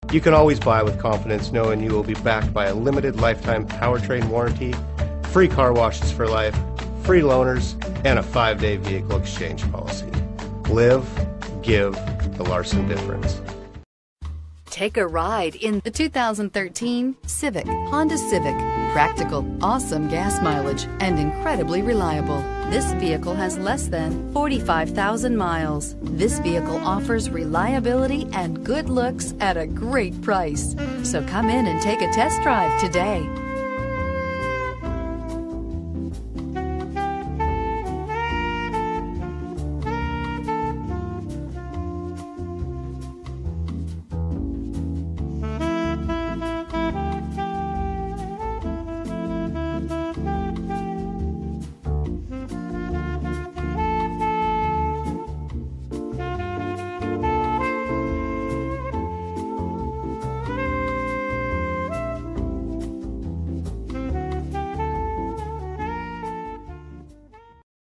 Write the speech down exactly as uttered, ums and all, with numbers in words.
You can always buy with confidence knowing you will be backed by a limited lifetime powertrain warranty, free car washes for life, free loaners, and a five-day vehicle exchange policy. Live, give the Larson difference. Take a ride in the two thousand thirteen Civic, Honda Civic. Practical, awesome gas mileage, and incredibly reliable. This vehicle has less than forty-five thousand miles. This vehicle offers reliability and good looks at a great price. So come in and take a test drive today.